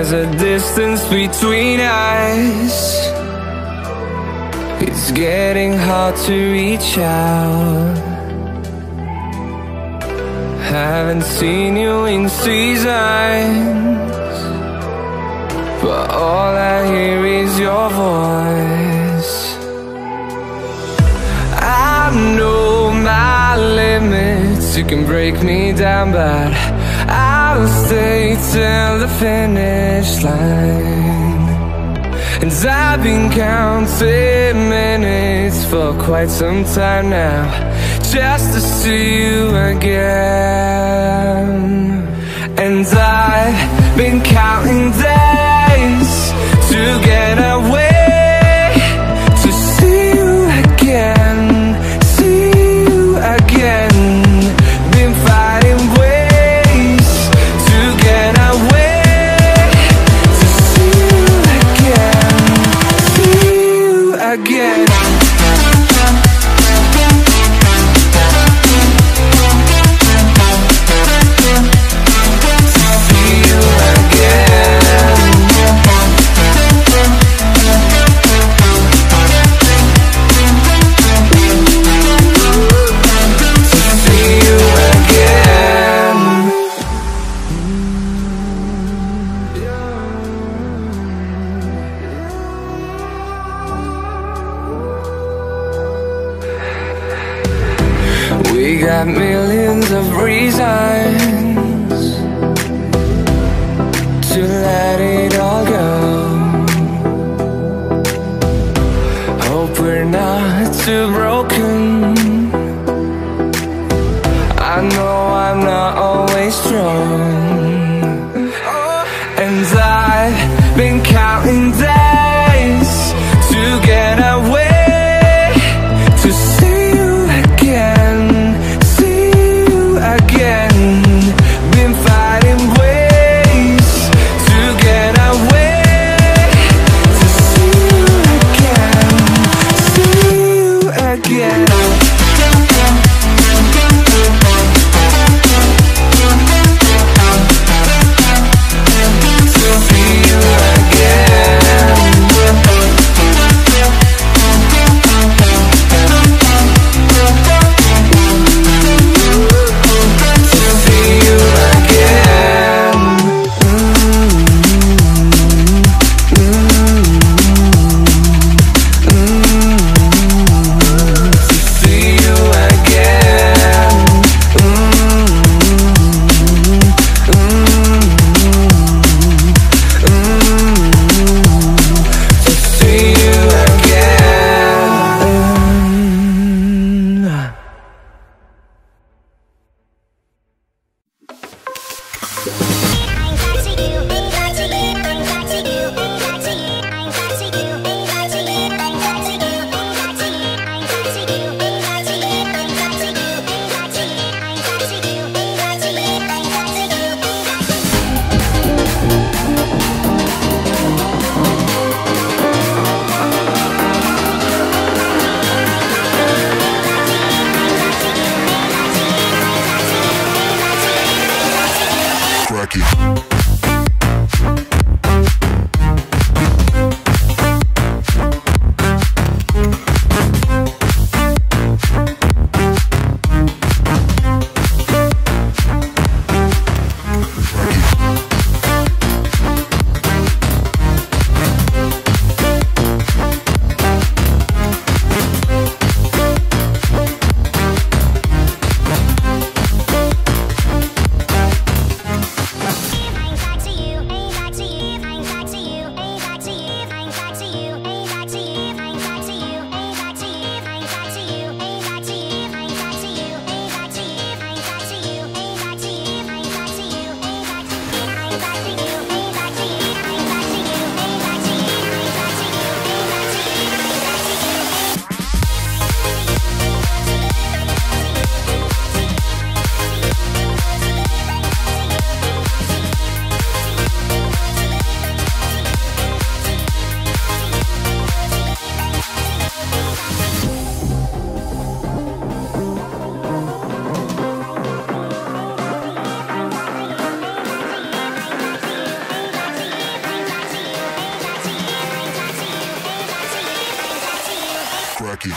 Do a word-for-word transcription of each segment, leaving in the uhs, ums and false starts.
there's a distance between us. It's getting hard to reach out. Haven't seen you in seasons, but all I hear is your voice. I know my limits, you can break me down, but I'll stay till the finish line. And I've been counting minutes for quite some time now, just to see you again. And I've been counting days to get away, to see you again, see you again. Been fighting ways to get away, to see you again, see you again. We got millions of reasons to let it all go. Hope we're not too broken. I know I'm not always strong, and I've been counting days to get away, to see you again, see you again. Been fighting ways to get away, to see you again, see you again. Rocky.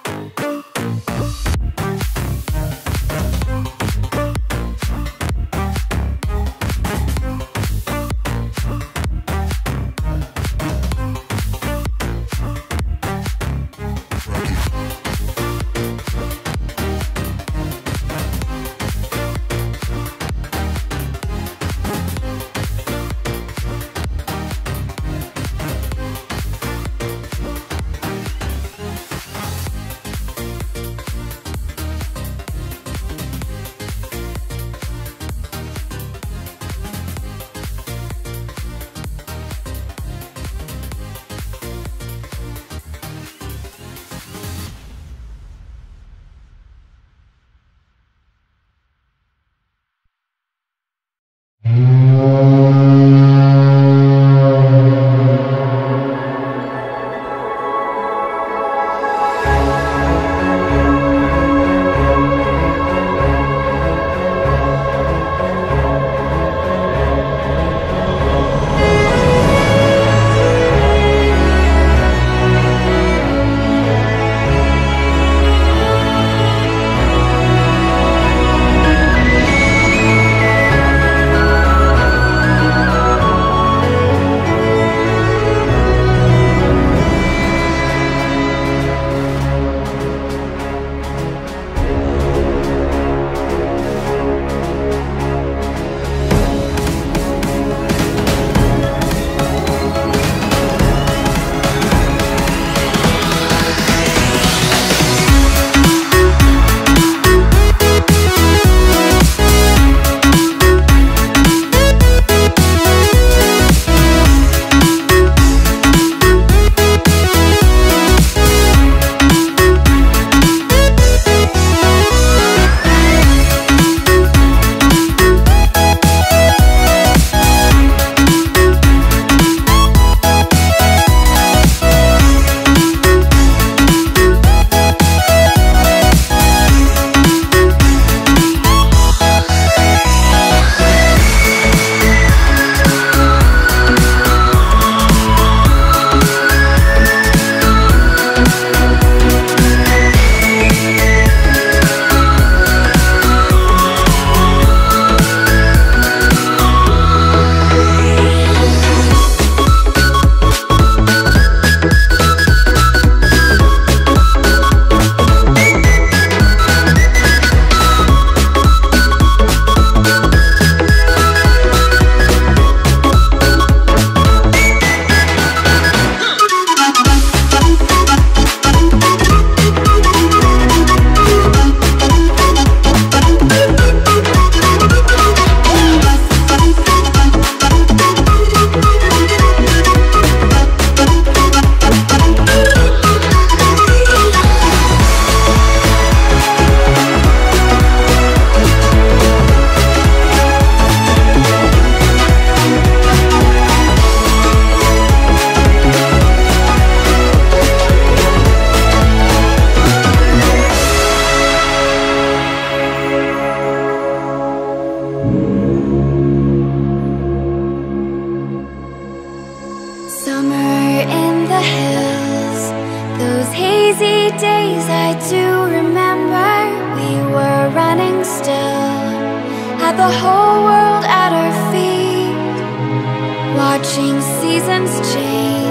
the whole world at our feet, watching seasons change.